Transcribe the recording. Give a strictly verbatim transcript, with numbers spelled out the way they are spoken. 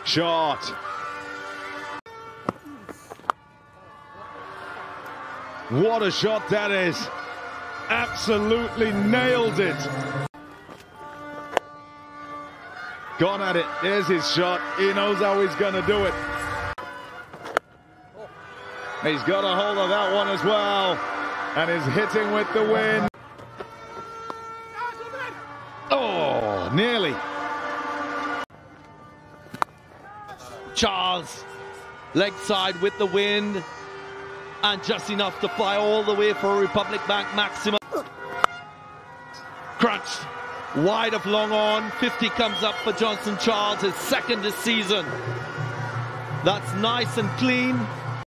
shot. What a shot that is. Absolutely nailed it. Gone at it. There's his shot. He knows how he's going to do it. He's got a hold of that one as well. And is hitting with the wind. Oh, nearly. Charles, leg side with the wind. And just enough to fly all the way for a Republic Bank maximum. Crunched. Wide of long on. fifty comes up for Johnson Charles, his second this season. That's nice and clean.